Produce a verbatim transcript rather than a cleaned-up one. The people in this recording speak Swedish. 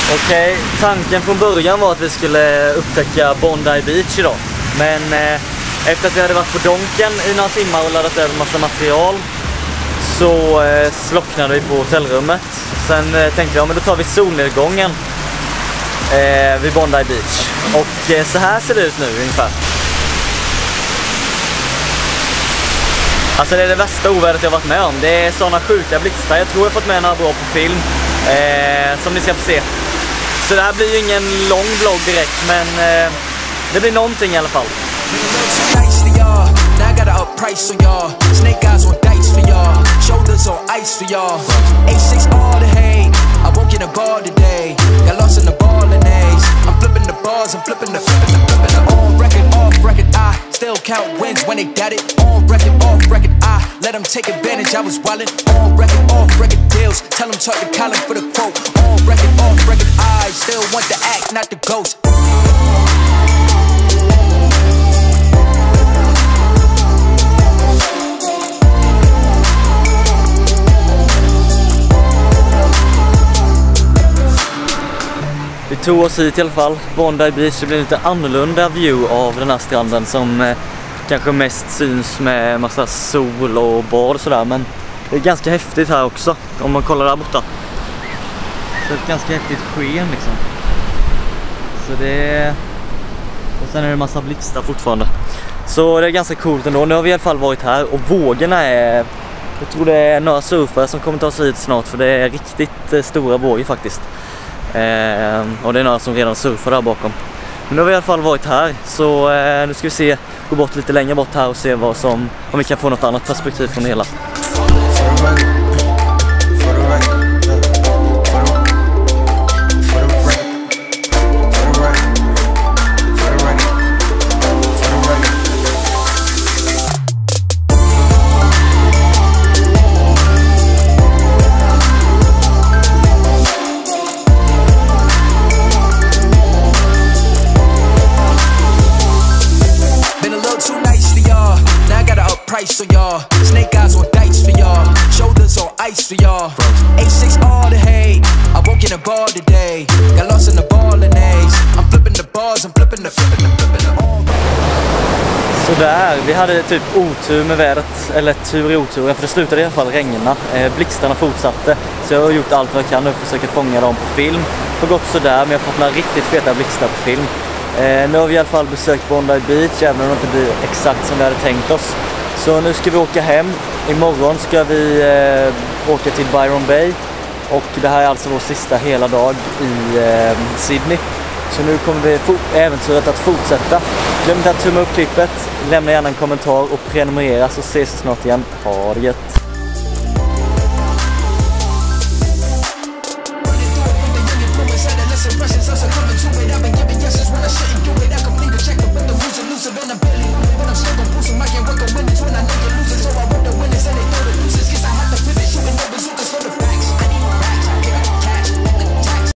Okej, tanken från början var att vi skulle upptäcka Bondi Beach idag. Men eh, efter att vi hade varit på Donken i några timmar och laddat över massa material så eh, slocknade vi på hotellrummet. Sen eh, tänkte jag, men då tar vi solnedgången eh, vid Bondi Beach. Och eh, så här ser det ut nu ungefär. Alltså det är det värsta ovädret jag varit med om. Det är sådana sjuka blixtar. Jag tror jag fått med några bra på film eh, som ni ska få se. Så det här blir ju ingen lång vlogg direkt, men eh, det blir någonting i alla fall. Still count wins when they got it on record, off record. I let them take advantage. I was wildin' on record, off record deals. Tell them talk to Colin for the quote. On record, off record. I still want the act, not the ghost. Vi tog oss hit i alla fall, Bondi Beach. Det blir lite annorlunda view av den här stranden som eh, kanske mest syns med massa sol och bad och sådär. Men det är ganska häftigt här också, om man kollar där borta. Så ett ganska häftigt sken liksom. Så det är... Och sen är det en massa blixtar fortfarande. Så det är ganska coolt ändå. Nu har vi i alla fall varit här och vågorna är... Jag tror det är några surfare som kommer ta sig hit snart, för det är riktigt eh, stora vågor faktiskt. Eh, och det är några som redan surfar där bakom. Men nu har vi i alla fall varit här. Så eh, nu ska vi se, gå bort lite längre bort här och se vad som, om vi kan få något annat perspektiv från det hela. Price for y'all, snake eyes on dice for y'all, shoulders on ice for y'all. A six all the hate, I won't get a ball today. Got lost in the ball and A's. I'm flipping the bars, I'm flipping the flipping the flipping the all. Så där, vi hade typ otur med vädret, eller tur i oturen, för det slutade i alla fall regna. Eh, blixtarna fortsatte, så jag har gjort allt vad jag kan nu för att försöka fånga dem på film. Det har gått sådär, men jag har fått några riktigt feta blixtar på film. Eh, nu har vi i alla fall besökt Bondi Beach, även om det inte blir exakt som vi hade tänkt oss. Så nu ska vi åka hem. Imorgon ska vi eh, åka till Byron Bay. Och det här är alltså vår sista hela dag i eh, Sydney. Så nu kommer vi äventyret att fortsätta. Glöm inte att tumma upp klippet. Lämna gärna en kommentar och prenumerera, så ses vi snart igen. Ha det gött!